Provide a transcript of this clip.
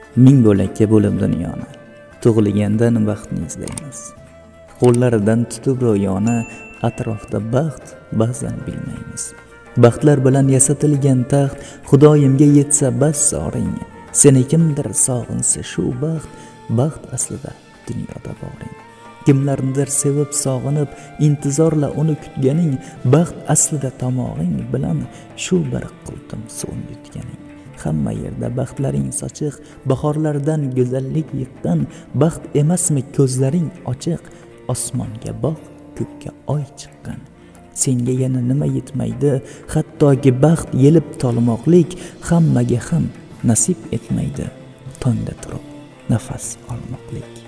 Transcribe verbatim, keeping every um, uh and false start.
ming bo'lakka bo'lib dunyoni, tug'ilgandan baxtni izlaymiz. Qo'llaridan tutib ro'yoni, atrofda baxt ba'zan bilmaymiz. Baxtlar bilan yasatilgan taxt, Xudoyimga yetsa bas soring. Seni kimdir sog'insa shu baxt, baxt aslida dunyoda boring. Kimlarnidir sevib sog'inib, intizorla uni kutganing, baxt aslida tomog'ing bilan shu bir qultum suv yutganing. Hamma yerda baxtlaring sochiq, bahorlardan go'zallik yiqqan, baxt emasmi ko'zlaring ochiq, osmonga boq, ko'kka oy chiqqan. Senga yana nima yetmaydi, hattoki baxt yelib tolmoqlik hammaga ham nasib etmaydi. Tongda turib nafas olmoqlik.